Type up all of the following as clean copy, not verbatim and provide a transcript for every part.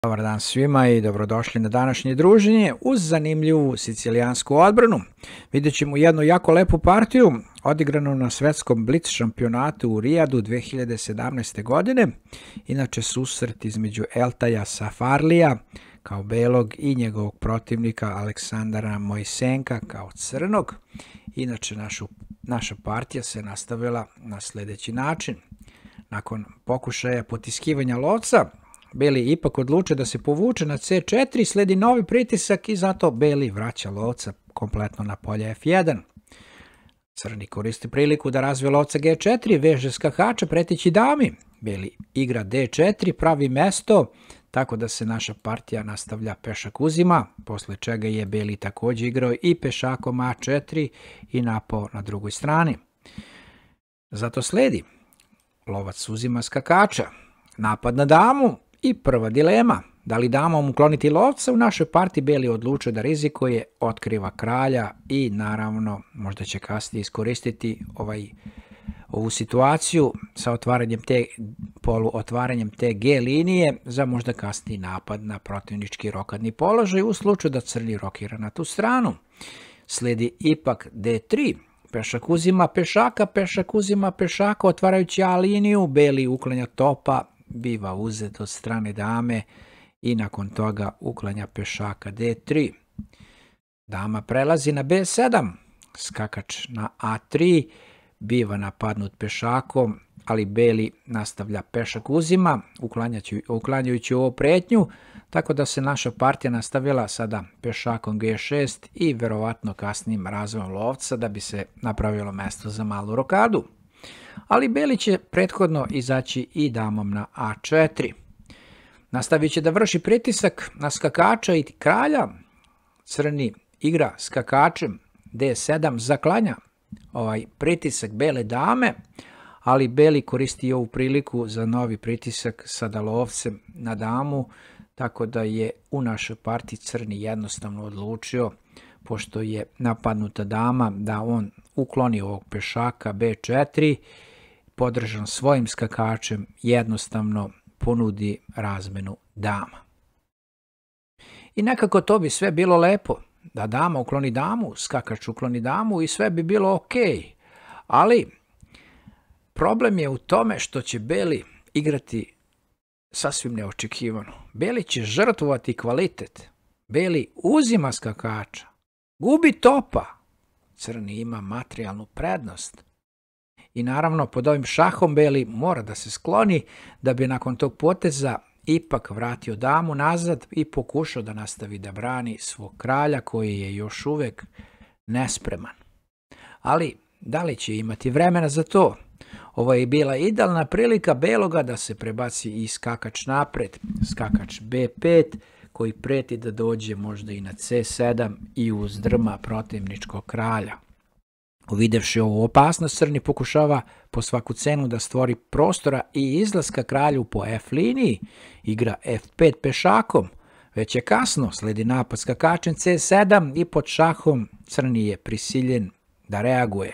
Dobar dan svima i dobrodošli na današnje druženje uz zanimljivu sicilijansku odbranu. Vidjet ćemo jednu jako lepu partiju odigranu na svetskom Blitz šampionatu u Rijadu 2017. godine. Inače susret između Eltaja Safarlija kao belog i njegovog protivnika Aleksandara Mojsenka kao crnog. Inače naša partija se nastavila na sljedeći način. Nakon pokušaja potiskivanja lovca, beli ipak odluče da se povuče na C4, sledi novi pritisak i zato beli vraća lovca kompletno na polje F1. Crni koristi priliku da razvije lovca G4, veže skakača pretići dami. Beli igra D4, pravi mesto, tako da se naša partija nastavlja pešak uzima, posle čega je beli također igrao i pešakom A4 i napao na drugoj strani. Zato sledi lovac uzima skakača, napad na damu i prva dilema. Da li damom ukloniti lovca? U našoj partiji beli odlučuje da rizikuje, otkriva kralja i naravno možda će kasnije iskoristiti ovu situaciju sa poluotvaranjem te G linije za možda kasniji napad na protivnički rokadni položaj u slučaju da crni rokira na tu stranu. Sledi ipak D3. Pešak uzima pešaka, pešak uzima pešaka, otvarajući A liniju, beli uklanja topa, biva uzet od strane dame i nakon toga uklanja pešaka D3. Dama prelazi na B7, skakač na A3, biva napadnut pešakom, ali beli nastavlja pešak uzima, uklanjajući ovu pretnju, tako da se naša partija nastavila sada pešakom G6 i verovatno kasnijim razvojem lovca da bi se napravilo mesto za malu rokadu. Ali beli će prethodno izaći i damom na A4. Nastavit će da vrši pritisak na skakača i kralja. Crni igra skakačem D7, zaklanja ovaj pritisak bele dame, ali beli koristi ovu priliku za novi pritisak sada lovcem na damu, tako da je u našoj partiji crni jednostavno odlučio, pošto je napadnuta dama, da on ukloni ovog pešaka B4, podržan svojim skakačem, jednostavno ponudi razmenu dama. I nekako to bi sve bilo lepo, da dama ukloni damu, skakač ukloni damu i sve bi bilo ok. Ali problem je u tome što će beli igrati sasvim neočekivano. Beli će žrtvovati kvalitet. Beli uzima skakača, gubi topa. Crni ima materijalnu prednost. I naravno pod ovim šahom beli mora da se skloni da bi nakon tog poteza ipak vratio damu nazad i pokušao da nastavi da brani svog kralja koji je još uvek nespreman. Ali da li će imati vremena za to? Ovo je bila idealna prilika beloga da se prebaci i skakač napred, skakač B5 koji preti da dođe možda i na C7 i uzdrma protivničkog kralja. Uvidevši ovu opasnost, crni pokušava po svaku cenu da stvori prostora i izlaska kralju po F liniji, igra F5 pešakom, već je kasno, sledi napad skakačem C7 i pod šahom crni je prisiljen da reaguje.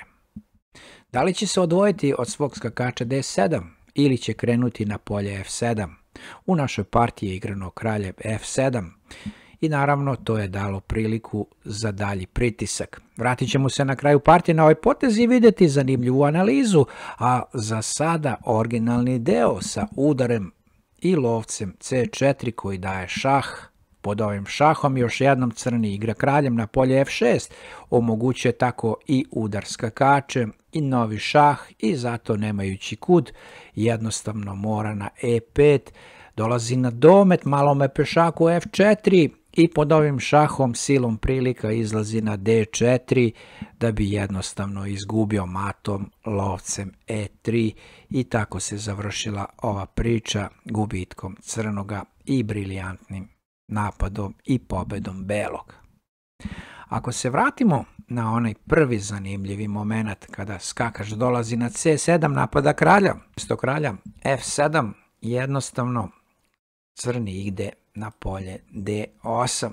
Da li će se odvojiti od svog skakača D7 ili će krenuti na polje F7? U našoj partiji je igrano kralje F7 i naravno to je dalo priliku za dalji pritisak. Vratit ćemo se na kraju partije na ovaj potez i vidjeti zanimljivu analizu, a za sada originalni deo sa udarem i lovcem C4 koji daje šah. Pod ovim šahom još jednom crni igra kraljem na polje F6, omogućuje tako i udar skakačem i novi šah i zato nemajući kud jednostavno mora na E5, dolazi na domet malome pešaku F4 i pod ovim šahom silom prilika izlazi na D4 da bi jednostavno izgubio matom lovcem E3 i tako se završila ova priča gubitkom crnoga i briljantnim napadom i pobedom belog. Ako se vratimo na onaj prvi zanimljivi moment kada skakač dolazi na C7 napada kralja, isto kralja F7 jednostavno crni ide na polje D8.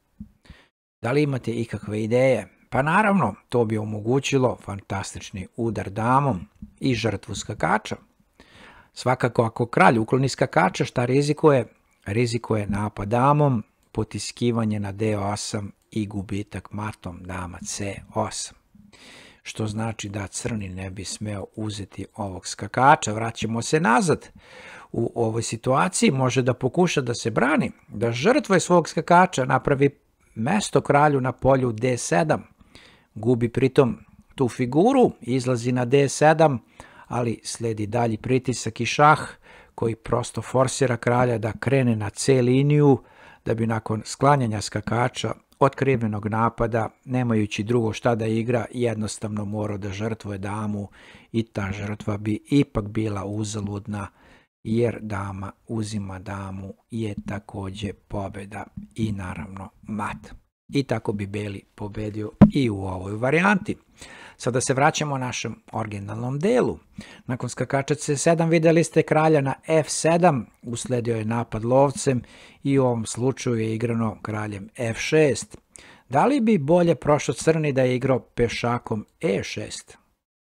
Da li imate ikakve ideje? Pa naravno, to bi omogućilo fantastični udar damom i žrtvu skakača. Svakako, ako kralj ukloni skakača, šta rizikuje? rizikuje napad damom, potiskivanje na D8 i gubitak matom dama C8. Što znači da crni ne bi smeo uzeti ovog skakača. Vraćamo se nazad. U ovoj situaciji može da pokuša da se brani, da žrtvuje svog skakača, napravi mesto kralju na polju D7, gubi pritom tu figuru, izlazi na D7, ali sledi dalji pritisak i šah koji prosto forsira kralja da krene na C liniju, da bi nakon sklanjanja skakača otkrivenog napada, nemajući drugo šta da igra, jednostavno morao da žrtvuje damu i ta žrtva bi ipak bila uzaludna, jer dama uzima damu je takođe pobeda i naravno mat. I tako bi beli pobedio i u ovoj varijanti. Sada se vraćamo našem originalnom delu. Nakon skakača C7 videli ste kralja na F7, usledio je napad lovcem i u ovom slučaju je igrano kraljem F6. Da li bi bolje prošao crni da je igrao pešakom E6?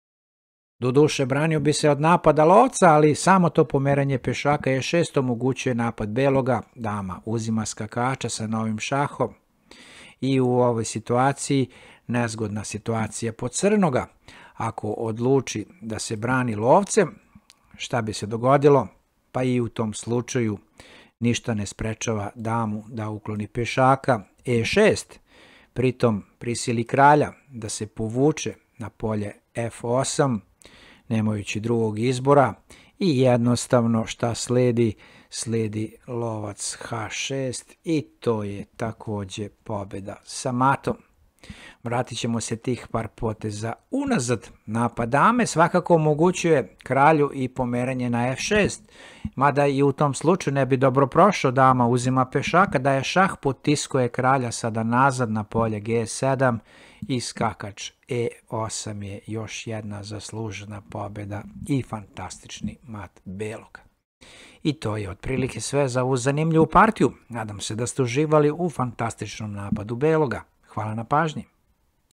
Doduše, branio bi se od napada lovca, ali samo to pomeranje pešaka E6 omogućuje napad beloga. Dama uzima skakača sa novim šahom i u ovoj situaciji nezgodna situacija po crnoga. Ako odluči da se brani lovcem, šta bi se dogodilo? Pa i u tom slučaju ništa ne sprečava damu da ukloni pešaka E6, pritom prisili kralja da se povuče na polje F8, nemajući drugog izbora i jednostavno šta sledi? Sledi lovac H6 i to je takođe pobeda sa matom. Vratit ćemo se tih par poteza unazad. Napad dame svakako omogućuje kralju i pomeranje na F6, mada i u tom slučaju ne bi dobro prošao, dama uzima pešaka, da je šah potiskuje kralja sada nazad na polje G7 i skakač E8 je još jedna zaslužena pobeda i fantastični mat belog. I to je otprilike sve za ovu zanimljivu partiju. Nadam se da ste uživali u fantastičnom napadu beloga. Hvala na pažnji.